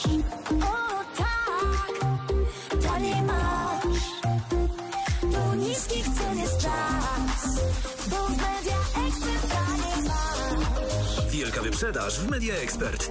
O tak, taniej masz. Do niskich cen jest czas, bo w Media Expert taniej masz. Wielka wyprzedaż w Media Expert.